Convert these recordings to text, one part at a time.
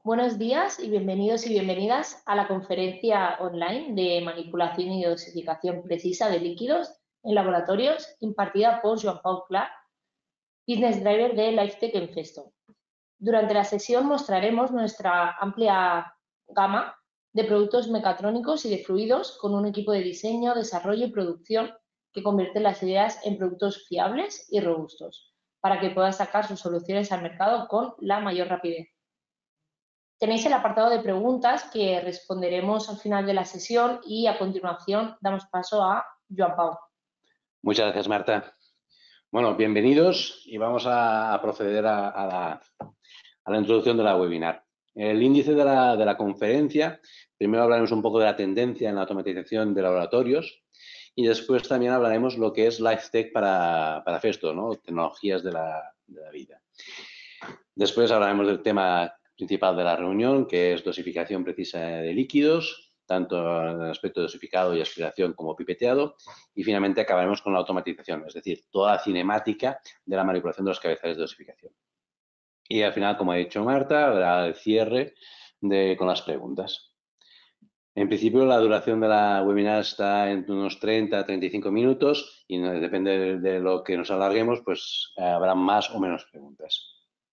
Buenos días y bienvenidos y bienvenidas a la conferencia online de manipulación y dosificación precisa de líquidos en laboratorios impartida por Joan Pau Clark, Business Driver de LifeTech en Festo. Durante la sesión mostraremos nuestra amplia gama de productos mecatrónicos y de fluidos con un equipo de diseño, desarrollo y producción que convierte las ideas en productos fiables y robustos para que puedan sacar sus soluciones al mercado con la mayor rapidez. Tenéis el apartado de preguntas que responderemos al final de la sesión y a continuación damos paso a Joan Pau. Muchas gracias, Marta. Bueno, bienvenidos y vamos a proceder a la introducción de la webinar. El índice de la conferencia, primero hablaremos un poco de la tendencia en la automatización de laboratorios y después también hablaremos lo que es LifeTech para Festo, ¿no? Tecnologías de la vida. Después hablaremos del tema principal de la reunión, que es dosificación precisa de líquidos, tanto en el aspecto de dosificado y aspiración como pipeteado. Y finalmente acabaremos con la automatización, es decir, toda la cinemática de la manipulación de los cabezales de dosificación. Y al final, como ha dicho Marta, habrá el cierre con las preguntas. En principio, la duración de la webinar está entre unos 30 a 35 minutos y depende de lo que nos alarguemos, pues habrá más o menos preguntas.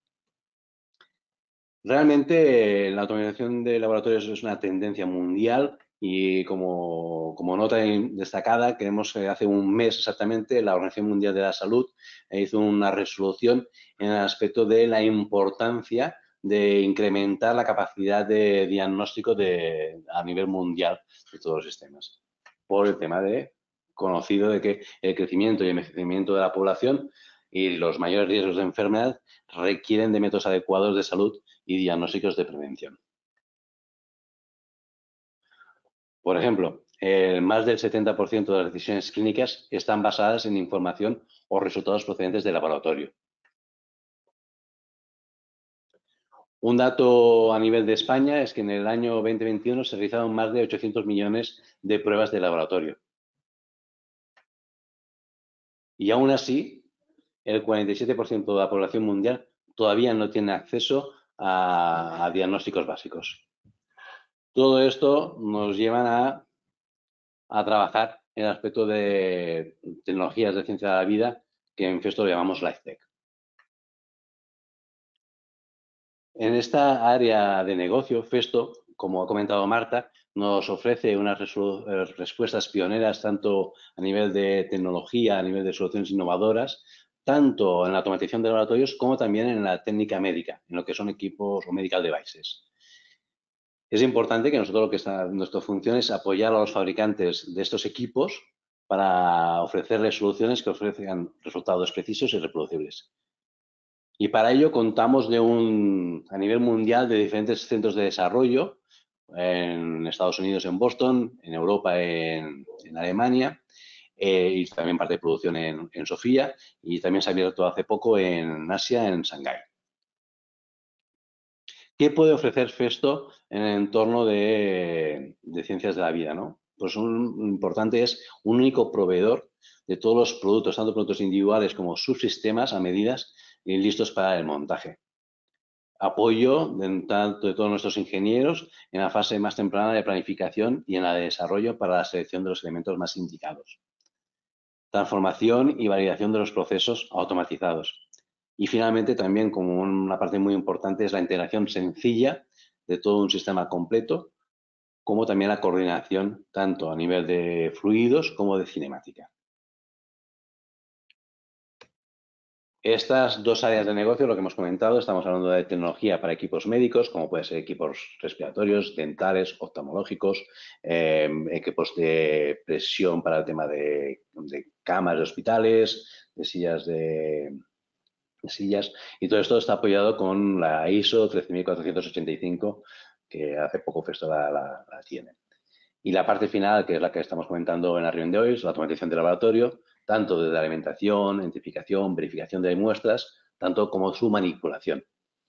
Realmente la automatización de laboratorios es una tendencia mundial y como nota destacada, creemos que hace un mes exactamente la Organización Mundial de la Salud hizo una resolución en el aspecto de la importancia de incrementar la capacidad de diagnóstico a nivel mundial de todos los sistemas. Por el tema conocido de que el crecimiento y envejecimiento de la población y los mayores riesgos de enfermedad requieren de métodos adecuados de salud y diagnósticos de prevención. Por ejemplo, más del 70% de las decisiones clínicas están basadas en información o resultados procedentes del laboratorio. Un dato a nivel de España es que en el año 2021 se realizaron más de 800 millones de pruebas de laboratorio. Y aún así, el 47% de la población mundial todavía no tiene acceso a diagnósticos básicos. Todo esto nos lleva a trabajar en el aspecto de tecnologías de ciencia de la vida, que en Festo lo llamamos LifeTech. En esta área de negocio, Festo, como ha comentado Marta, nos ofrece unas respuestas pioneras tanto a nivel de tecnología, a nivel de soluciones innovadoras, tanto en la automatización de laboratorios como también en la técnica médica, en lo que son equipos o medical devices. Es importante que nosotros nuestra función es apoyar a los fabricantes de estos equipos para ofrecerles soluciones que ofrezcan resultados precisos y reproducibles. Y para ello contamos a nivel mundial de diferentes centros de desarrollo, en Estados Unidos en Boston, en Europa en Alemania, y también parte de producción en Sofía, y también se ha abierto hace poco en Asia, en Shanghái. ¿Qué puede ofrecer Festo en el entorno de ciencias de la vida, ¿no? Pues lo importante es un único proveedor de todos los productos, tanto productos individuales como subsistemas a medidas y listos para el montaje. Apoyo tanto de todos nuestros ingenieros en la fase más temprana de planificación y en la de desarrollo para la selección de los elementos más indicados. Transformación y validación de los procesos automatizados. Y finalmente también como una parte muy importante es la integración sencilla de todo un sistema completo, como también la coordinación tanto a nivel de fluidos como de cinemática. Estas dos áreas de negocio, lo que hemos comentado, estamos hablando de tecnología para equipos médicos, como pueden ser equipos respiratorios, dentales, oftalmológicos, equipos de presión para el tema de camas de hospitales, de sillas, y todo esto está apoyado con la ISO 13485, que hace poco Festo la tiene. Y la parte final, que es la que estamos comentando en la reunión de hoy, es la automatización del laboratorio, tanto de la alimentación, identificación, verificación de muestras, tanto como su manipulación.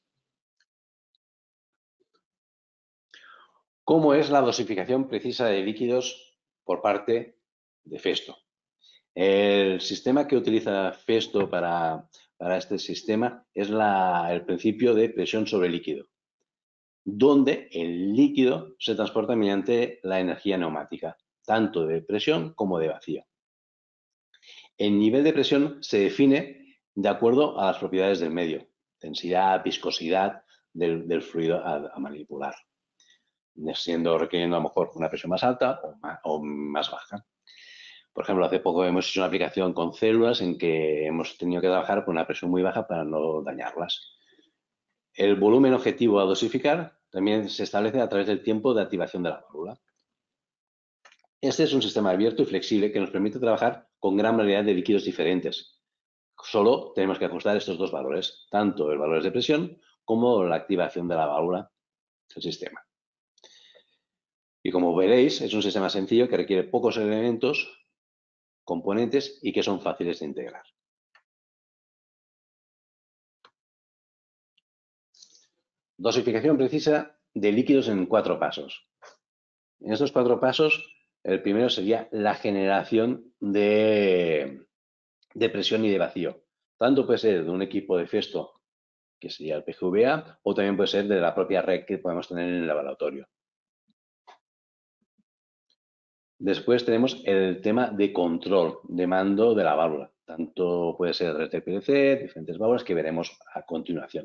¿Cómo es la dosificación precisa de líquidos por parte de Festo? El sistema que utiliza Festo para este sistema es el principio de presión sobre líquido. donde el líquido se transporta mediante la energía neumática, tanto de presión como de vacío. El nivel de presión se define de acuerdo a las propiedades del medio, densidad, viscosidad del fluido a manipular, requiriendo a lo mejor una presión más alta o más baja. Por ejemplo, hace poco hemos hecho una aplicación con células en que hemos tenido que trabajar con una presión muy baja para no dañarlas. El volumen objetivo a dosificar también se establece a través del tiempo de activación de la válvula. Este es un sistema abierto y flexible que nos permite trabajar con gran variedad de líquidos diferentes. Solo tenemos que ajustar estos dos valores, tanto el valor de presión como la activación de la válvula del sistema. Y como veréis, es un sistema sencillo que requiere pocos elementos, componentes y que son fáciles de integrar. Dosificación precisa de líquidos en 4 pasos. En estos 4 pasos, el primero sería la generación de presión y de vacío. Tanto puede ser de un equipo de Festo, que sería el PGVA, o también puede ser de la propia red que podemos tener en el laboratorio. Después tenemos el tema de control, de mando de la válvula. Tanto puede ser desde PLC, diferentes válvulas que veremos a continuación.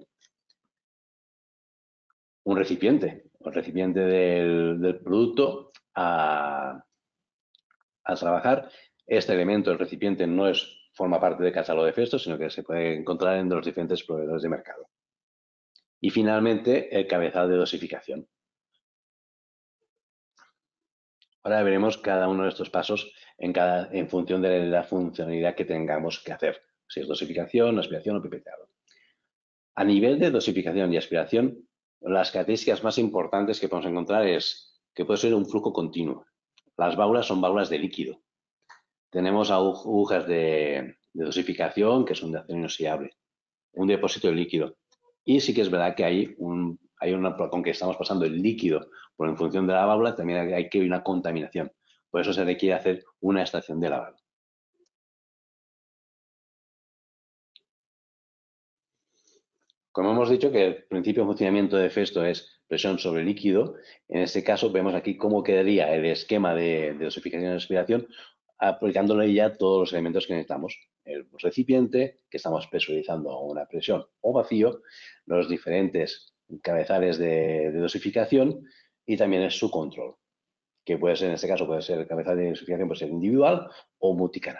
Un recipiente, el recipiente del producto al trabajar. Este elemento, el recipiente, no forma parte del catálogo de Festo, sino que se puede encontrar en los diferentes proveedores de mercado. Y finalmente, el cabezal de dosificación. Ahora veremos cada uno de estos pasos en función de la funcionalidad que tengamos que hacer, si es dosificación, aspiración o pipeteado. A nivel de dosificación y aspiración, las características más importantes que podemos encontrar es que puede ser un flujo continuo. Las válvulas son válvulas de líquido. Tenemos agujas de dosificación que son de acero inoxidable, un depósito de líquido. Y sí que es verdad que con que estamos pasando el líquido por en función de la válvula, también hay que una contaminación. Por eso se requiere hacer una extracción de lavado. Como hemos dicho que el principio de funcionamiento de Festo es presión sobre líquido, en este caso vemos aquí cómo quedaría el esquema de dosificación y aspiración aplicándole ya todos los elementos que necesitamos. El recipiente, que estamos presurizando a una presión o vacío, los diferentes cabezales de dosificación y también su control, que puede ser, en este caso, puede ser el cabezal de dosificación, puede ser individual o multicanal.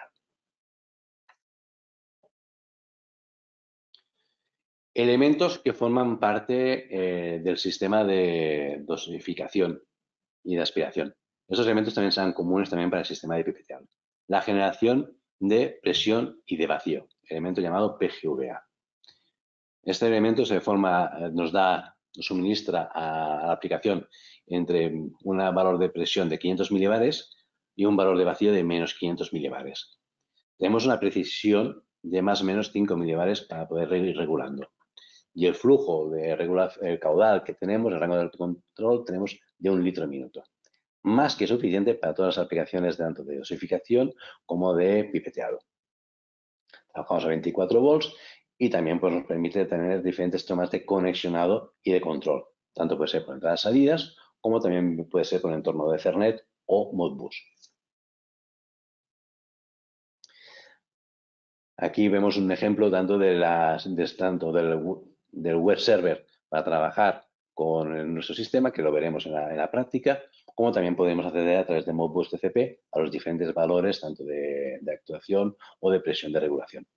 Elementos que forman parte del sistema de dosificación y de aspiración. Estos elementos también serán comunes también para el sistema de pipeteado. La generación de presión y de vacío, elemento llamado PGVA. Este elemento nos suministra a la aplicación entre un valor de presión de 500 milibares y un valor de vacío de menos 500 milibares. Tenemos una precisión de más o menos 5 milibares para poder ir regulando. Y el flujo el caudal que tenemos, el rango de control, tenemos de 1 litro minuto. Más que suficiente para todas las aplicaciones tanto de dosificación como de pipeteado. Trabajamos a 24 volts y también pues, nos permite tener diferentes tomas de conexionado y de control. Tanto puede ser con entradas y salidas, como también puede ser con el entorno de Ethernet o Modbus. Aquí vemos un ejemplo tanto del web server para trabajar con nuestro sistema, que lo veremos en la práctica, como también podemos acceder a través de Modbus TCP a los diferentes valores tanto de actuación o de presión de regulación.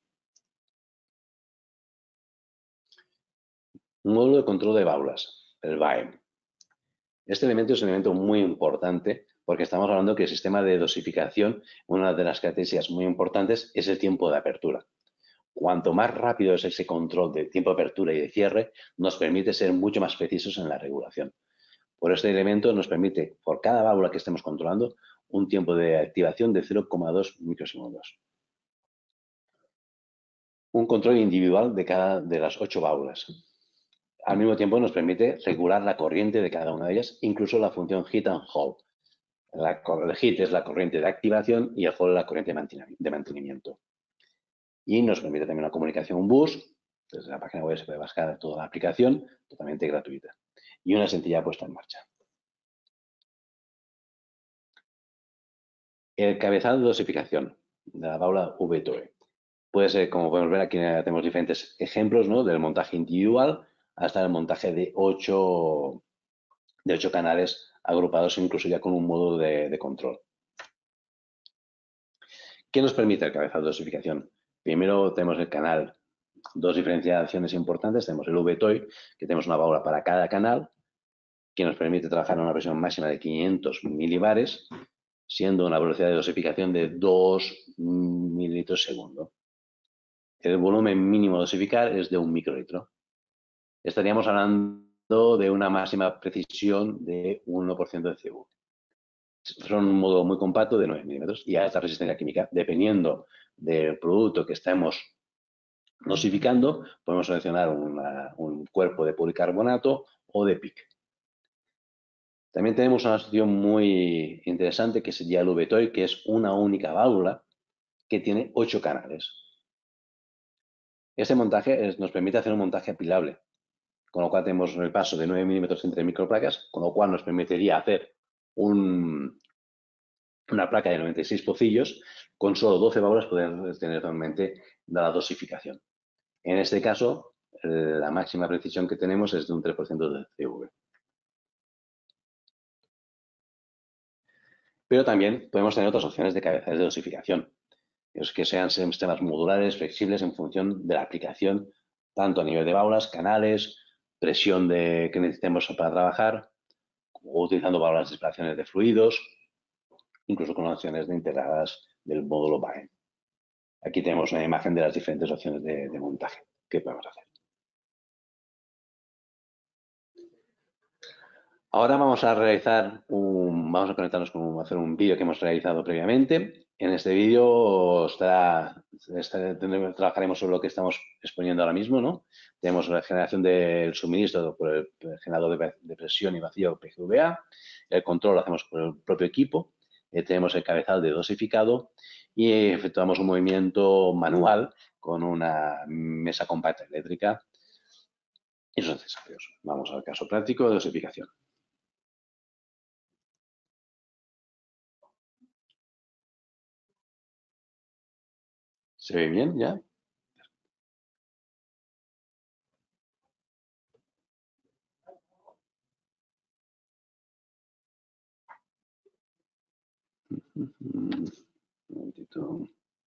Un módulo de control de válvulas, el VAEM. Este elemento es un elemento muy importante porque estamos hablando que el sistema de dosificación, una de las características muy importantes es el tiempo de apertura. Cuanto más rápido es ese control de tiempo de apertura y de cierre, nos permite ser mucho más precisos en la regulación. Por este elemento nos permite, por cada válvula que estemos controlando, un tiempo de activación de 0,2 microsegundos. Un control individual de cada de las 8 válvulas. Al mismo tiempo nos permite regular la corriente de cada una de ellas, incluso la función heat and hold. El heat es la corriente de activación y el hold la corriente de mantenimiento. Y nos permite también una comunicación bus. Desde la página web se puede bajar toda la aplicación totalmente gratuita. y una sencilla puesta en marcha. El cabezal de dosificación de la válvula VTOE. Puede ser, como podemos ver, aquí tenemos diferentes ejemplos, ¿no? Del montaje individual hasta el montaje de 8 canales agrupados, incluso ya con un modo de control. ¿Qué nos permite el cabezal de dosificación? Primero tenemos el canal, dos diferenciaciones importantes. Tenemos el VTOE, que tenemos una válvula para cada canal, que nos permite trabajar a una presión máxima de 500 milibares, siendo una velocidad de dosificación de 2 mililitros segundo. El volumen mínimo a dosificar es de 1 microlitro. Estaríamos hablando de una máxima precisión de 1% de CO2. Son un modo muy compacto de 9 milímetros y alta resistencia química. Dependiendo del producto que estemos dosificando, podemos seleccionar un cuerpo de policarbonato o de PIC. También tenemos una opción muy interesante que sería el VTOE, que es una única válvula que tiene 8 canales. Este montaje nos permite hacer un montaje apilable, con lo cual tenemos el paso de 9 milímetros entre microplacas, con lo cual nos permitiría hacer una placa de 96 pocillos, con solo 12 válvulas poder tener realmente la dosificación. En este caso, la máxima precisión que tenemos es de un 3% de CV. Pero también podemos tener otras opciones de cabezales de dosificación, que sean sistemas modulares, flexibles en función de la aplicación, tanto a nivel de válvulas, canales, presión que necesitemos para trabajar, o utilizando válvulas de espiraciones de fluidos, incluso con opciones de integradas del módulo BAE. Aquí tenemos una imagen de las diferentes opciones de montaje que podemos hacer. Ahora vamos a conectarnos con hacer un vídeo que hemos realizado previamente. En este vídeo trabajaremos sobre lo que estamos exponiendo ahora mismo, ¿no? Tenemos la generación del suministro por el generador de presión y vacío PGVA, el control lo hacemos por el propio equipo, tenemos el cabezal de dosificado y efectuamos un movimiento manual con una mesa compacta eléctrica y sus accesorios. Vamos al caso práctico de dosificación. ¿Se ve bien ya? Un momentito.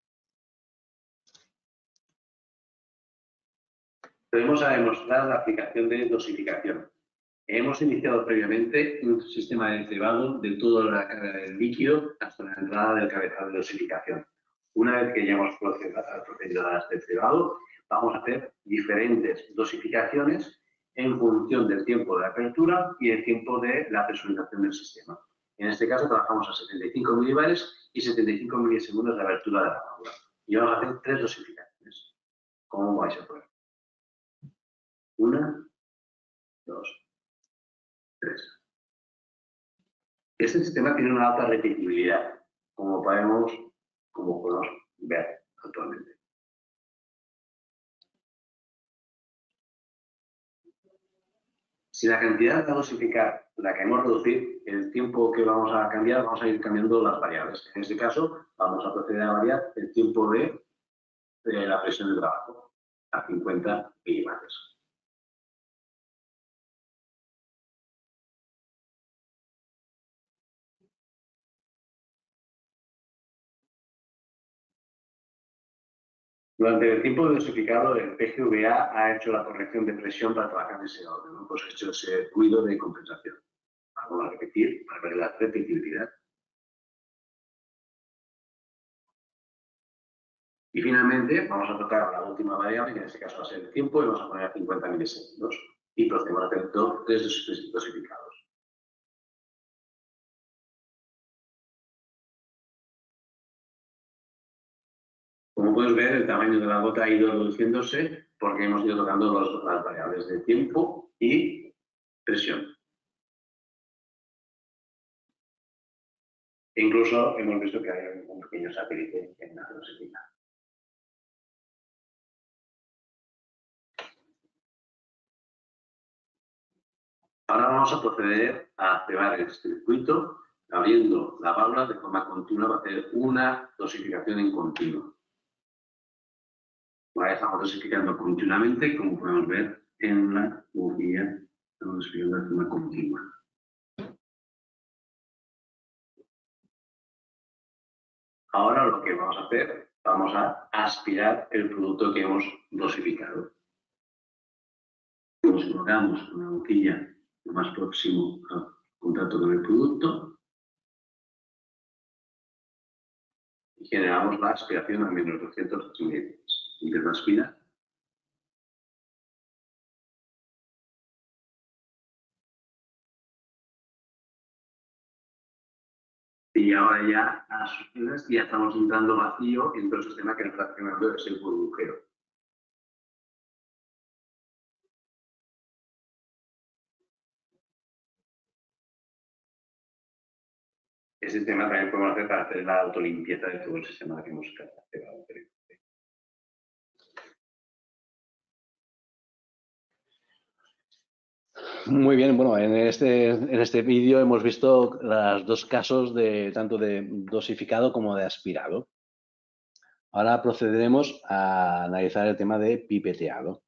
Tenemos a demostrar la aplicación de dosificación. Hemos iniciado previamente un sistema de cebado de todo el líquido hasta la entrada del cabezal de dosificación. Una vez que ya hemos procedido a este cebado, vamos a hacer diferentes dosificaciones en función del tiempo de apertura y el tiempo de la presurización del sistema. En este caso trabajamos a 75 milibares y 75 milisegundos de apertura de la válvula. Y vamos a hacer 3 dosificaciones. ¿Cómo vais a poner? 1, 2, 3. Este sistema tiene una alta repetibilidad, como podemos ver actualmente. Si la cantidad a dosificar la queremos reducir, el tiempo que vamos a cambiar, vamos a ir cambiando las variables. En este caso, vamos a proceder a variar el tiempo de la presión de trabajo a 50 milibares. Durante el tiempo de dosificado, el PGVA ha hecho la corrección de presión para trabajar en ese orden, ¿no? Pues ha hecho ese ruido de compensación. Vamos a repetir para ver la repetibilidad. Y finalmente vamos a tocar la última variable, que en este caso va a ser el tiempo, y vamos a poner a 50 milisegundos. Y procedemos a hacer 3 dosificados. Como puedes ver, el tamaño de la gota ha ido reduciéndose porque hemos ido tocando las variables de tiempo y presión. E incluso hemos visto que hay un pequeño satélite en la dosificación. Ahora vamos a proceder a activar el circuito abriendo la válvula de forma continua para hacer una dosificación en continuo. Ahora estamos dosificando continuamente, como podemos ver en la bujía, estamos dosificando de forma continua. Ahora lo que vamos a hacer, vamos a aspirar el producto que hemos dosificado. Nos colocamos una boquilla lo más próximo al contacto con el producto y generamos la aspiración a menos 200 ml. Empieza a aspirar. Y ahora ya a sus filas ya estamos entrando vacío en todo el sistema que nos está funcionando ese burbujero. Ese sistema también podemos hacer para hacer la autolimpieza de todo el sistema que hemos activado anteriormente. Muy bien, bueno, en este vídeo hemos visto los dos casos tanto de dosificado como de aspirado. Ahora procederemos a analizar el tema de pipeteado.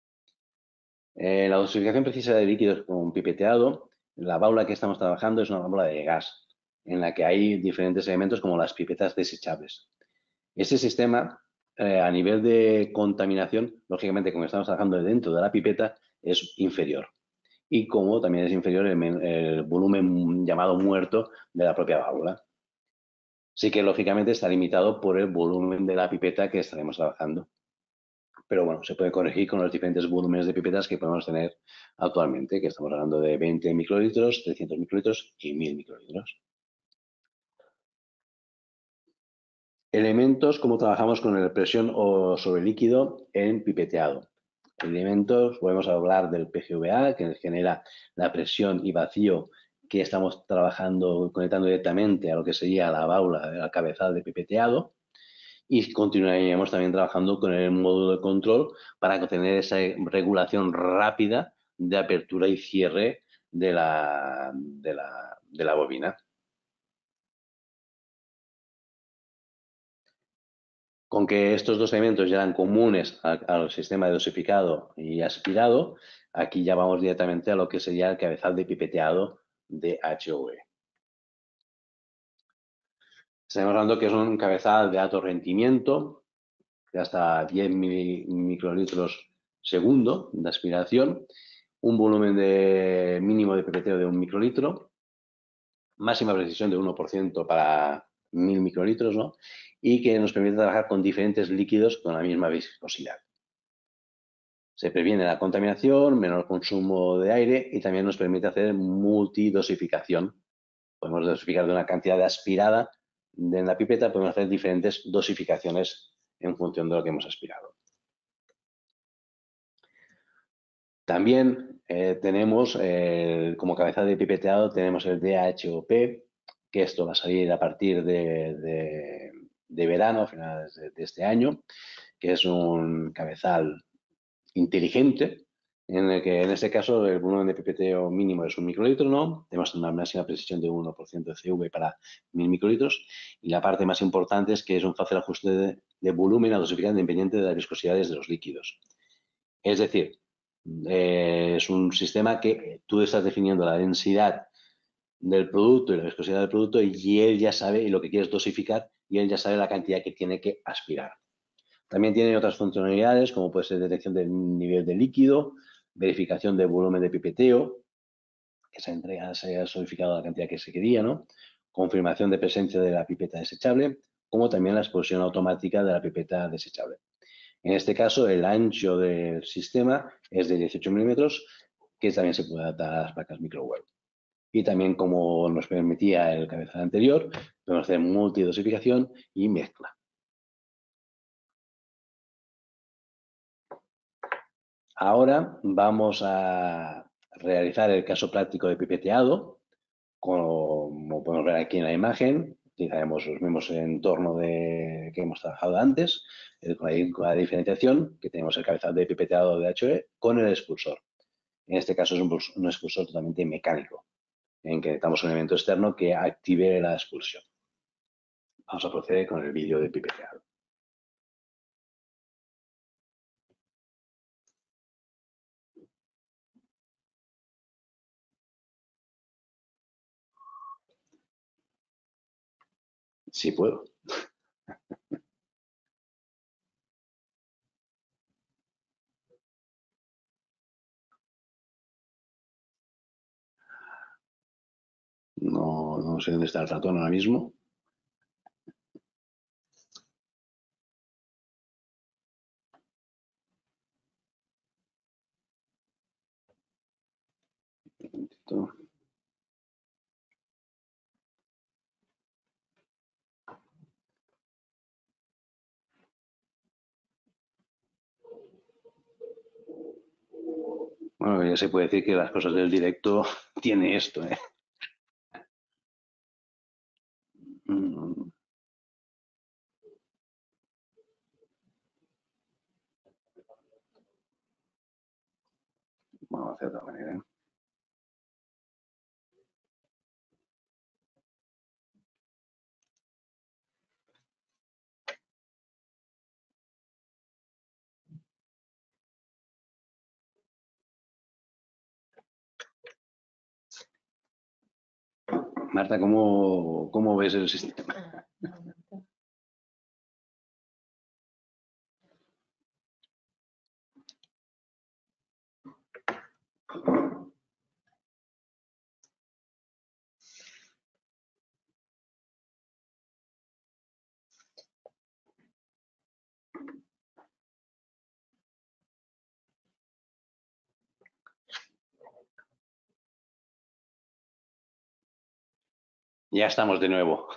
La dosificación precisa de líquidos con pipeteado, la válvula que estamos trabajando es una válvula de gas, en la que hay diferentes elementos como las pipetas desechables. Este sistema, a nivel de contaminación, lógicamente, como estamos trabajando dentro de la pipeta, es inferior. Y como también es inferior el volumen llamado muerto de la propia válvula. Sí que, lógicamente, está limitado por el volumen de la pipeta que estaremos trabajando. Pero bueno, se puede corregir con los diferentes volúmenes de pipetas que podemos tener actualmente, que estamos hablando de 20 microlitros, 300 microlitros y 1000 microlitros. Elementos, como trabajamos con la presión o sobre líquido en pipeteado. Elementos, podemos hablar del PGVA, que genera la presión y vacío que estamos trabajando, conectando directamente a lo que sería la válvula, al cabezal de pipeteado. Y continuaríamos también trabajando con el módulo de control para tener esa regulación rápida de apertura y cierre de la bobina. Con que estos dos elementos ya eran comunes al sistema de dosificado y aspirado, aquí ya vamos directamente a lo que sería el cabezal de pipeteado de HOE. Estamos hablando que es un cabezal de alto rendimiento, de hasta 10 microlitros segundo de aspiración, un volumen mínimo de pipeteo de 1 microlitro, máxima precisión de 1% para 1000 microlitros, ¿no? Y que nos permite trabajar con diferentes líquidos con la misma viscosidad. Se previene la contaminación, menor consumo de aire y también nos permite hacer multidosificación. Podemos dosificar de una cantidad de aspirada en la pipeta, podemos hacer diferentes dosificaciones en función de lo que hemos aspirado. También tenemos, como cabeza de pipeteado, tenemos el DHOP, que esto va a salir a partir de verano, a finales de este año, que es un cabezal inteligente, en el que en este caso el volumen de pipeteo mínimo es 1 microlitro, ¿no? Tenemos una máxima precisión de 1% de CV para 1000 microlitros, y la parte más importante es que es un fácil ajuste de volumen a dosificar independiente de las viscosidades de los líquidos. Es decir, es un sistema que tú estás definiendo la densidad del producto y la viscosidad del producto y él ya sabe y lo que quieres dosificar y él ya sabe la cantidad que tiene que aspirar. También tiene otras funcionalidades como puede ser detección del nivel de líquido, verificación del volumen de pipeteo, que se haya solidificado la cantidad que se quería, ¿no? Confirmación de presencia de la pipeta desechable, como también la expulsión automática de la pipeta desechable. En este caso, el ancho del sistema es de 18 milímetros, que también se puede adaptar a las placas microwave. Y también, como nos permitía el cabezal anterior, podemos hacer multidosificación y mezcla. Ahora vamos a realizar el caso práctico de pipeteado. Como podemos ver aquí en la imagen, utilizaremos los mismos entornos que hemos trabajado antes, con la diferenciación que tenemos el cabezal de pipeteado de HOE con el expulsor. En este caso es un expulsor totalmente mecánico, en que necesitamos un elemento externo que active la expulsión. Vamos a proceder con el vídeo de pipeteado. Sí puedo. No sé dónde está el ratón ahora mismo. Bueno, ya se puede decir que las cosas del directo tiene esto, ¿eh? Vamos a hacer de otra manera. Marta, ¿cómo ves el sistema? Ya estamos de nuevo.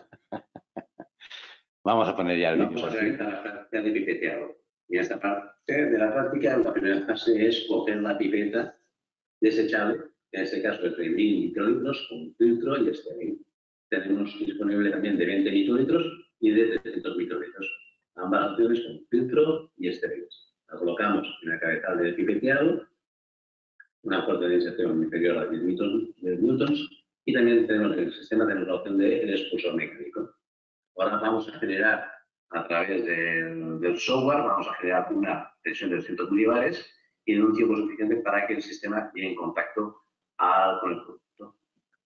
Vamos a poner ya el vídeo. Vamos a realizar la práctica de pipeteado. Y esta parte de la práctica, la primera fase es coger la pipeta desechable, en este caso es de 1000 microlitros, con filtro y estéril. Tenemos disponible también de 20 microlitros y de 300 microlitros. Ambas opciones con filtro y estéril. La colocamos en el cabezal del pipeteado, una fuerza de inserción inferior a 10 newtons y también tenemos en el sistema tenemos la opción del expulsor mecánico. Ahora vamos a generar a través del software, vamos a generar una tensión de 200 milibares y en un tiempo suficiente para que el sistema llegue en contacto con el producto.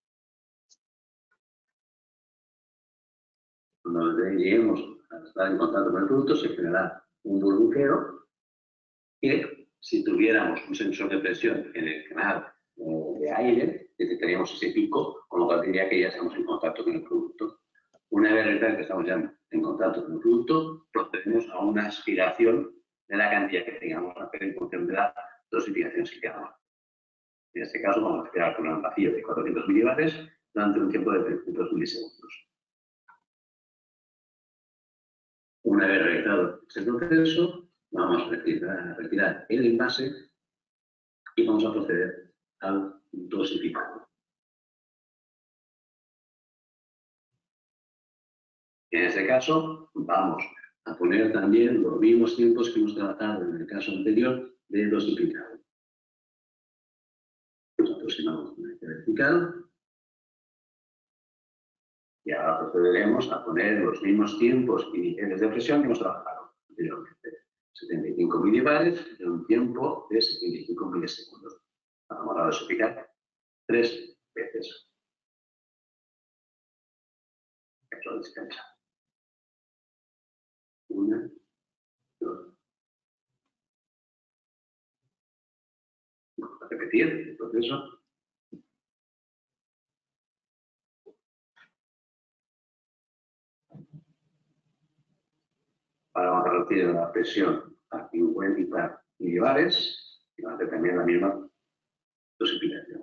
Cuando lleguemos a estar en contacto con el producto, se generará un burbujeo que, si tuviéramos un sensor de presión en el canal de aire, detectaríamos ese pico, con lo cual diría que ya estamos en contacto con el producto. Una vez realizado que estamos ya en contacto con el producto, procedemos a una aspiración de la cantidad que tengamos que hacer en función de la dosificación que hagamos. En este caso, vamos a aspirar con un vacío de 400 milibares durante un tiempo de 300 milisegundos. Una vez realizado este proceso, vamos a retirar el envase y vamos a proceder al dosificado. En este caso, vamos a poner también los mismos tiempos que hemos tratado en el caso anterior de dosificado. Nos aproximamos con el vertical y ahora procederemos a poner los mismos tiempos y niveles de presión que hemos trabajado anteriormente. 75 milibares y un tiempo de 75 milisegundos. Vamos a dosificar 3 veces. Eso descansa. 1, 2. Vamos a repetir el proceso. Ahora vamos a reducir la presión a 50 milibares y vamos a hacer también la misma dosificación.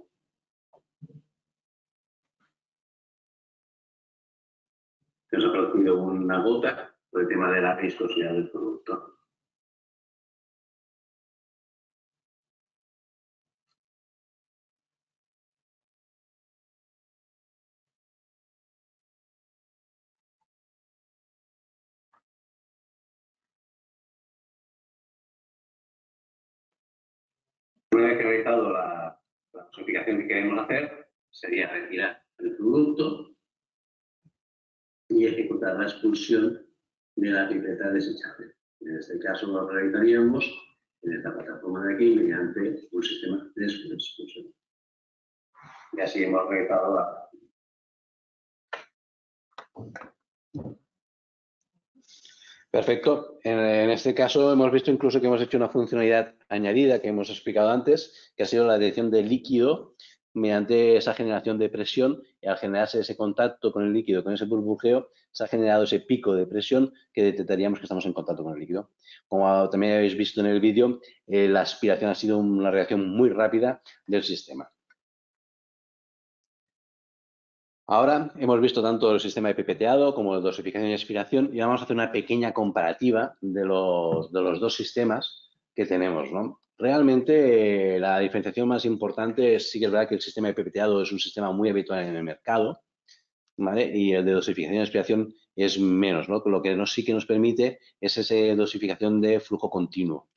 Se nos ha producido una gota por el tema de la viscosidad del producto. Una vez que he realizado dosificación que queremos hacer sería retirar el producto y ejecutar la expulsión de la pipeta desechable. En este caso lo realizaríamos en esta plataforma de aquí mediante un sistema de expulsión. Y así hemos realizado la... Perfecto. En este caso hemos visto incluso que hemos hecho una funcionalidad añadida que hemos explicado antes, que ha sido la detección del líquido mediante esa generación de presión, y al generarse ese contacto con el líquido, con ese burbujeo, se ha generado ese pico de presión que detectaríamos que estamos en contacto con el líquido. Como también habéis visto en el vídeo, la aspiración ha sido una reacción muy rápida del sistema. Ahora hemos visto tanto el sistema de pipeteado como de dosificación y aspiración, y vamos a hacer una pequeña comparativa de los dos sistemas que tenemos, ¿no? Realmente la diferenciación más importante es, sí que es verdad que el sistema de pipeteado es un sistema muy habitual en el mercado, ¿vale? Y el de dosificación y aspiración es menos, ¿no? Lo que sí que nos permite es esa dosificación de flujo continuo.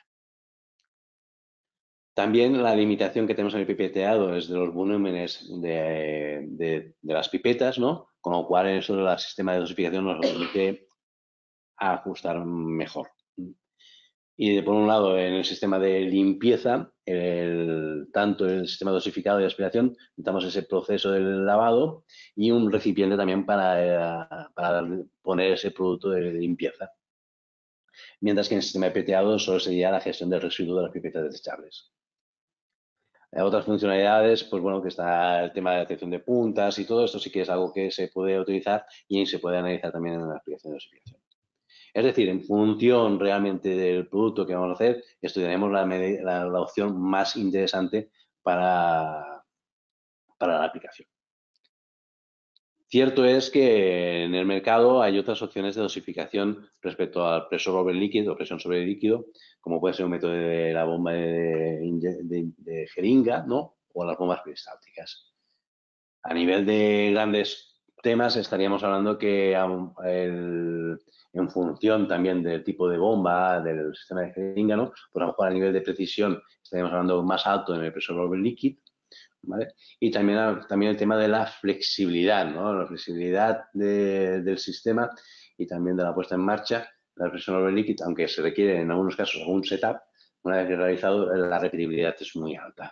También la limitación que tenemos en el pipeteado es de los volúmenes de las pipetas, ¿no? Con lo cual eso el sistema de dosificación nos permite ajustar mejor. Y por un lado, en el sistema de limpieza, tanto en el sistema dosificado y aspiración, necesitamos ese proceso del lavado y un recipiente también para poner ese producto de limpieza. Mientras que en el sistema de pipeteado solo sería la gestión del residuo de las pipetas desechables. Otras funcionalidades, pues bueno, que está el tema de detección de puntas y todo esto sí que es algo que se puede utilizar y se puede analizar también en la aplicación de dosificación. Es decir, en función realmente del producto que vamos a hacer, estudiaremos la opción más interesante para la aplicación. Cierto es que en el mercado hay otras opciones de dosificación respecto al pressure over liquid o presión sobre líquido, como puede ser un método de la bomba de jeringa, ¿no? O las bombas peristálticas. A nivel de grandes temas estaríamos hablando que en función también del tipo de bomba, del sistema de jeringa, ¿no? Pues a lo mejor a nivel de precisión estaríamos hablando más alto en el pressure over liquid, ¿vale? Y también el tema de la flexibilidad, ¿no? La flexibilidad del sistema y también de la puesta en marcha. La presión over liquid, aunque se requiere en algunos casos algún setup, una vez que realizado, la repetibilidad es muy alta.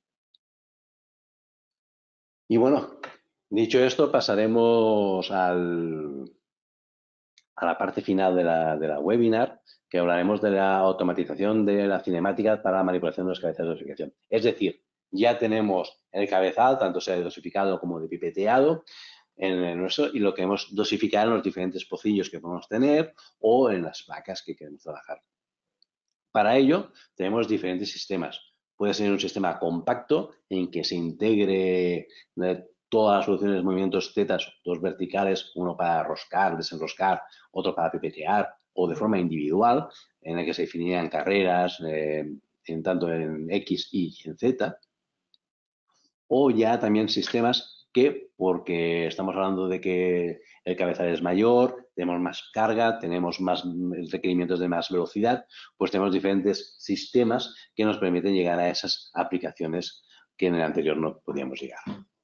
Y bueno, dicho esto, pasaremos a la parte final de la webinar, que hablaremos de la automatización de la cinemática para la manipulación de los cabezales de dosificación. Es decir, ya tenemos el cabezal, tanto sea de dosificado como de pipeteado, en el nuestro, y lo queremos dosificar en los diferentes pocillos que podemos tener o en las placas que queremos trabajar. Para ello, tenemos diferentes sistemas. Puede ser un sistema compacto en que se integre todas las soluciones de movimientos Z, dos verticales, uno para roscar, desenroscar, otro para pipetear, o de forma individual, en el que se definirían carreras, tanto en X, Y y en Z. O ya también sistemas que, porque estamos hablando de que el cabezal es mayor, tenemos más carga, tenemos más requerimientos de más velocidad, pues tenemos diferentes sistemas que nos permiten llegar a esas aplicaciones que en el anterior no podíamos llegar.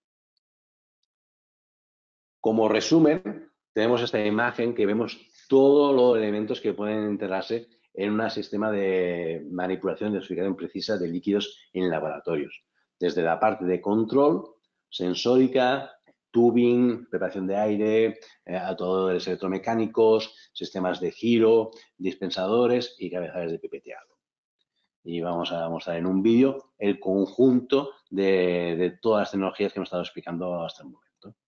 Como resumen, tenemos esta imagen que vemos todos los elementos que pueden integrarse en un sistema de manipulación de dosificación precisa de líquidos en laboratorios. Desde la parte de control, sensórica, tubing, preparación de aire, actuadores electromecánicos, sistemas de giro, dispensadores y cabezales de pipeteado. Y vamos a mostrar en un vídeo el conjunto de todas las tecnologías que hemos estado explicando hasta el momento.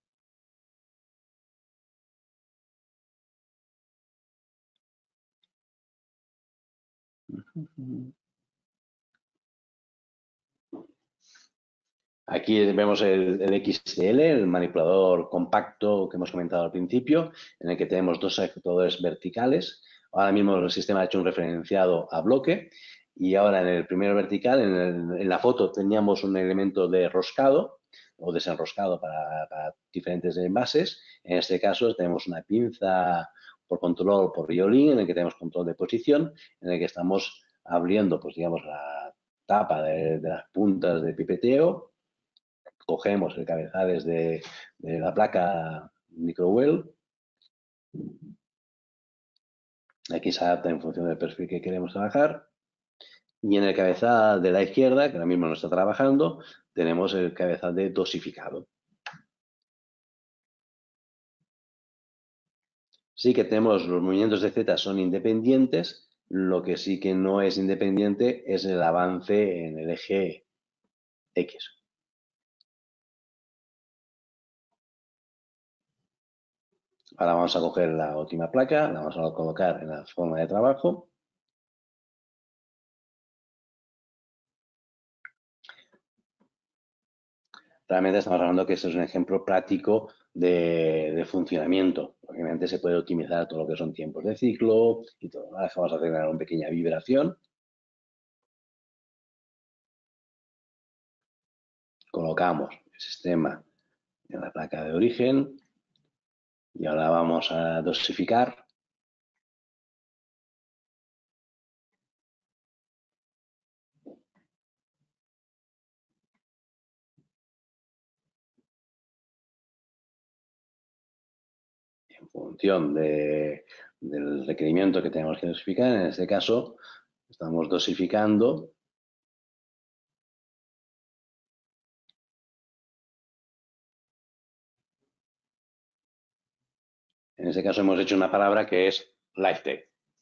Aquí vemos el XTL, el manipulador compacto que hemos comentado al principio, en el que tenemos dos actuadores verticales. Ahora mismo el sistema ha hecho un referenciado a bloque y ahora en el primero vertical, en la foto teníamos un elemento de roscado o desenroscado para diferentes envases. En este caso tenemos una pinza por control por violín, en el que tenemos control de posición, en el que estamos abriendo, pues digamos, la tapa de las puntas de pipeteo cogemos el cabezales de la placa microwell. Aquí se adapta en función del perfil que queremos trabajar. Y en el cabezal de la izquierda, que ahora mismo no está trabajando, tenemos el cabezal de dosificado. Sí que tenemos los movimientos de Z son independientes, lo que sí que no es independiente es el avance en el eje X. Ahora vamos a coger la última placa, la vamos a colocar en la forma de trabajo. Realmente estamos hablando que este es un ejemplo práctico de funcionamiento. Obviamente se puede optimizar todo lo que son tiempos de ciclo y todo. Ahora vamos a hacer una pequeña vibración. Colocamos el sistema en la placa de origen y ahora vamos a dosificar. En función del requerimiento que tenemos que dosificar, en este caso estamos dosificando en este caso hemos hecho una palabra que es LifeTech.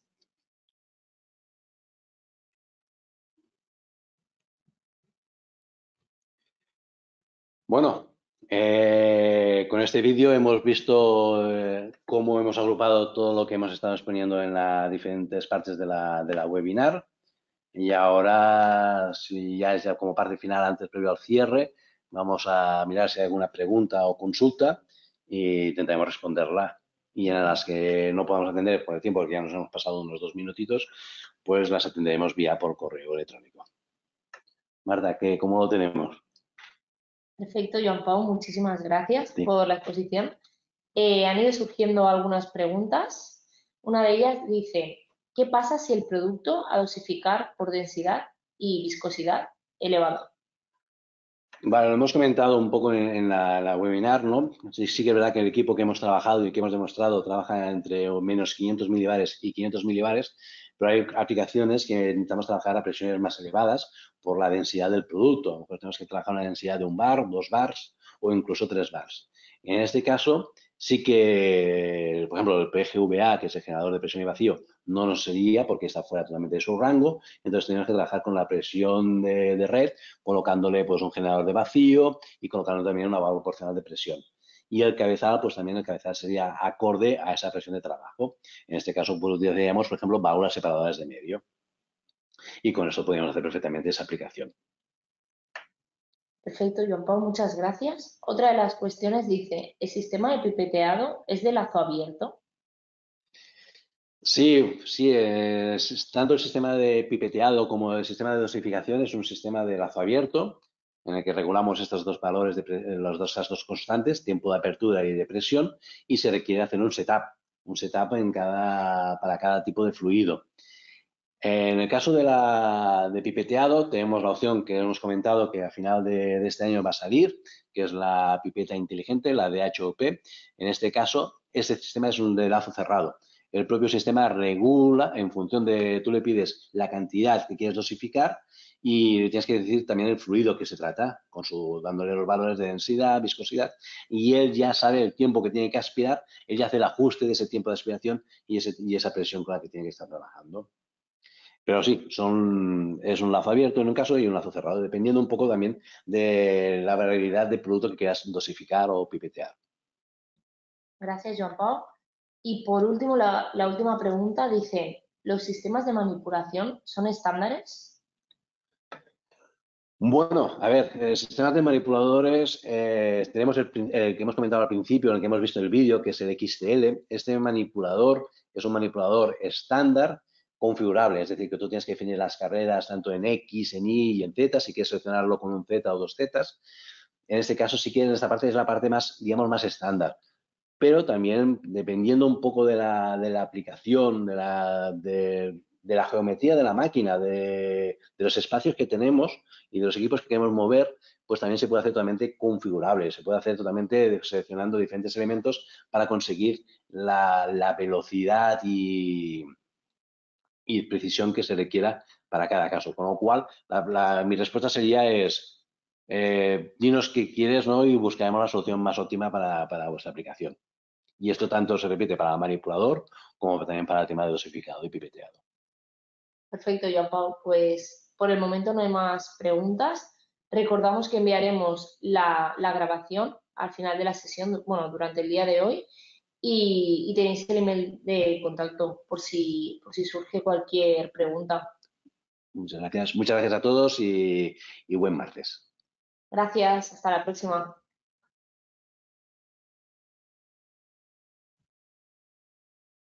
Bueno, con este vídeo hemos visto cómo hemos agrupado todo lo que hemos estado exponiendo en las diferentes partes de la webinar. Y ahora, si ya es como parte final, antes previo al cierre, vamos a mirar si hay alguna pregunta o consulta y intentaremos responderla. Y en las que no podamos atender por el tiempo, porque ya nos hemos pasado unos 2 minutitos, pues las atenderemos vía por correo electrónico. Marta, ¿cómo lo tenemos? Perfecto, Joan Pau, muchísimas gracias por la exposición. Han ido surgiendo algunas preguntas. Una de ellas dice, ¿qué pasa si el producto a dosificar por densidad y viscosidad elevado? Vale, lo hemos comentado un poco en la webinar, ¿no? Sí que es verdad que el equipo que hemos trabajado y que hemos demostrado trabaja entre menos 500 milibares y 500 milibares, pero hay aplicaciones que necesitamos trabajar a presiones más elevadas por la densidad del producto. A lo mejor tenemos que trabajar una densidad de 1 bar, 2 bars o incluso 3 bars. En este caso, sí que, por ejemplo, el PGVA, que es el generador de presión y vacío, no nos sería porque está fuera totalmente de su rango. Entonces tenemos que trabajar con la presión de red, colocándole pues un generador de vacío y colocando también una válvula proporcional de presión. Y el cabezal, pues también el cabezal sería acorde a esa presión de trabajo. En este caso, pues utilizaríamos, por ejemplo, válvulas separadoras de medio. Y con eso podríamos hacer perfectamente esa aplicación. Perfecto, Joan Pau, muchas gracias. Otra de las cuestiones dice, ¿el sistema de pipeteado es de lazo abierto? Sí, tanto el sistema de pipeteado como el sistema de dosificación es un sistema de lazo abierto en el que regulamos estos dos valores, estas dos constantes, tiempo de apertura y de presión, y se requiere hacer un setup para cada tipo de fluido. En el caso de pipeteado, tenemos la opción que hemos comentado que a final de este año va a salir, que es la pipeta inteligente, la DHOP. En este caso, este sistema es un de lazo cerrado. El propio sistema regula en función de, tú le pides la cantidad que quieres dosificar y tienes que decir también el fluido que se trata, dándole los valores de densidad, viscosidad, y él ya sabe el tiempo que tiene que aspirar, él ya hace el ajuste de ese tiempo de aspiración y esa presión con la que tiene que estar trabajando. Pero sí, es un lazo abierto en un caso y un lazo cerrado, dependiendo un poco también de la variedad de producto que quieras dosificar o pipetear. Gracias, Joan Pau. Y por último, la última pregunta dice, ¿los sistemas de manipulación son estándares? Bueno, a ver, sistemas de manipuladores, tenemos el que hemos comentado al principio, en el que hemos visto el vídeo, que es el XTL. Este manipulador es un manipulador estándar configurable, es decir, que tú tienes que definir las carreras tanto en X, en Y y en Z, si quieres seleccionarlo con un Z o 2 Zetas. En este caso, si quieres, esta parte es la parte más, digamos, más estándar. Pero también, dependiendo un poco de la aplicación, de la geometría de la máquina, de los espacios que tenemos y de los equipos que queremos mover, pues también se puede hacer totalmente configurable, se puede hacer totalmente seleccionando diferentes elementos para conseguir la velocidad y precisión que se requiera para cada caso. Con lo cual, mi respuesta sería dinos qué quieres, ¿no? Y buscaremos la solución más óptima para vuestra aplicación. Y esto tanto se repite para el manipulador como también para el tema de dosificado y pipeteado. Perfecto, Joan Pau. Pues por el momento no hay más preguntas. Recordamos que enviaremos la grabación al final de la sesión, bueno, durante el día de hoy, y tenéis el email de contacto por si surge cualquier pregunta. Muchas gracias a todos y buen martes. Gracias, hasta la próxima.